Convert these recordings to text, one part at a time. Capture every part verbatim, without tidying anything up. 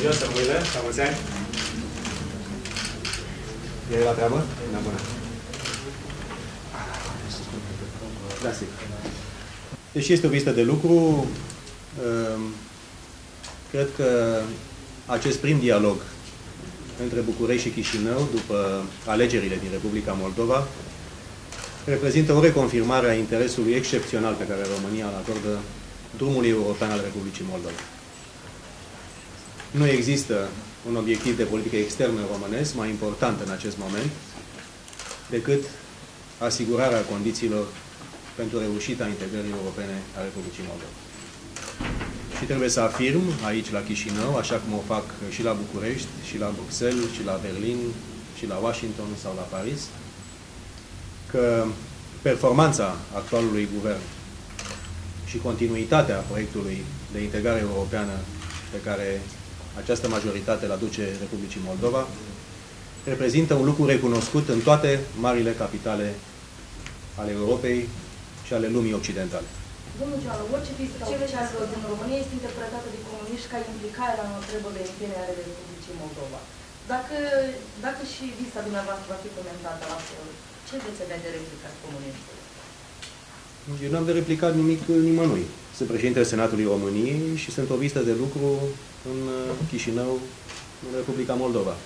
ziua, Samuile, la mulți ani. E la treabă? Da, bună. Da, sigur. Deci este o vizită de lucru. Cred că acest prim dialog între București și Chișinău, după alegerile din Republica Moldova, reprezintă o reconfirmare a interesului excepțional pe care România îl acordă drumului european al Republicii Moldova. Nu există un obiectiv de politică externă românesc mai important în acest moment decât asigurarea condițiilor pentru reușita integrării europene a Republicii Moldova. Și trebuie să afirm aici la Chișinău, așa cum o fac și la București, și la Bruxelles, și la Berlin, și la Washington sau la Paris, că performanța actualului guvern și continuitatea proiectului de integrare europeană pe care această majoritate îl aduce Republicii Moldova reprezintă un lucru recunoscut în toate marile capitale ale Europei și ale lumii occidentale. Domnul Joană, orice vizită oficială din România este interpretată de comuniști ca implicare la întrebările interne ale Republicii Moldova. Dacă, dacă și vizita dumneavoastră va fi comentată la fel, ce veți avea de replicat comuniștilor? Eu nu am de replicat nimic nimănui. Sunt președintele Senatului României și sunt o vizită de lucru în Chișinău, în Republica Moldova.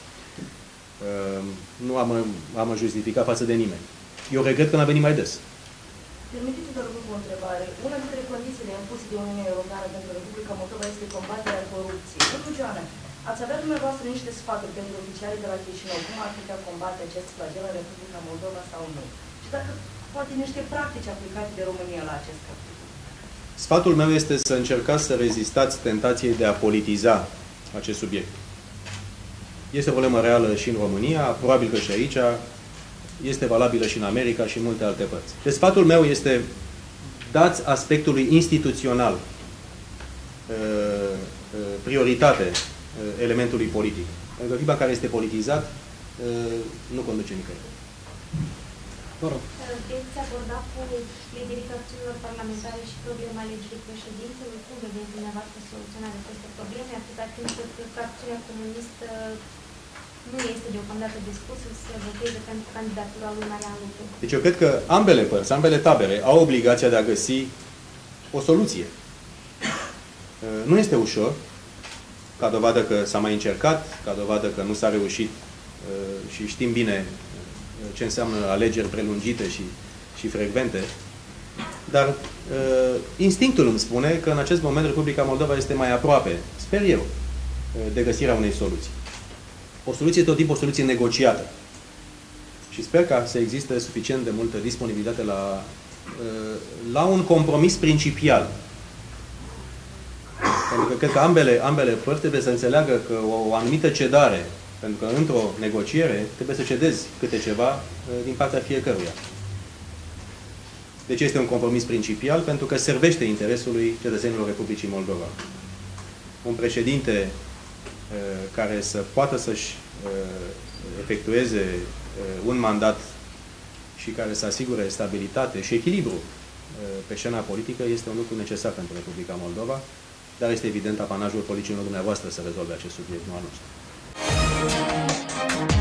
Nu am, am justificat față de nimeni. Eu regret că n-a venit mai des. Permiteți-mi să răspund cu o întrebare. Una dintre condițiile impuse de Uniunea Europeană pentru Republica Moldova este combaterea corupției. Domnul Joană, ați avea dumneavoastră niște sfaturi pentru oficialii de la Chișinău, cum ar putea combate acest flagel în Republica Moldova sau nu? Și dacă poate niște practici aplicate de România la acest capitol? Sfatul meu este să încercați să rezistați tentației de a politiza acest subiect. Este o problemă reală și în România, probabil că și aici, este valabilă și în America și în multe alte părți. Deci sfatul meu este, dați aspectului instituțional prioritate elementului politic. Pentru că clipa care este politizat nu conduce nicăieri. Vă rog. Veți aborda cu liderii fracțiunilor parlamentare și problema alegerii președintelui. Cum vedeți dumneavoastră soluționarea acestei probleme, atâta timp cât fracțiunea comunistă nu este deocamdată dispusă să voteze pentru candidatura lui Marian Lupu? Deci eu cred că ambele părți, ambele tabere au obligația de a găsi o soluție. Nu este ușor, ca dovadă că s-a mai încercat, ca dovadă că nu s-a reușit și știm bine ce înseamnă alegeri prelungite și, și frecvente, dar uh, instinctul îmi spune că în acest moment Republica Moldova este mai aproape, sper eu, de găsirea unei soluții. O soluție tot timpul o soluție negociată. Și sper ca să existe suficient de multă disponibilitate la, uh, la un compromis principial. Pentru că cred că ambele, ambele părți trebuie să înțeleagă că o, o anumită cedare, pentru că într-o negociere trebuie să cedezi câte ceva din partea fiecăruia. Deci este un compromis principial pentru că servește interesului cetățenilor Republicii Moldova. Un președinte care să poată să-și efectueze un mandat și care să asigure stabilitate și echilibru pe scena politică este un lucru necesar pentru Republica Moldova, dar este evident apanajul politicilor dumneavoastră să rezolve acest subiect, nu al nostru.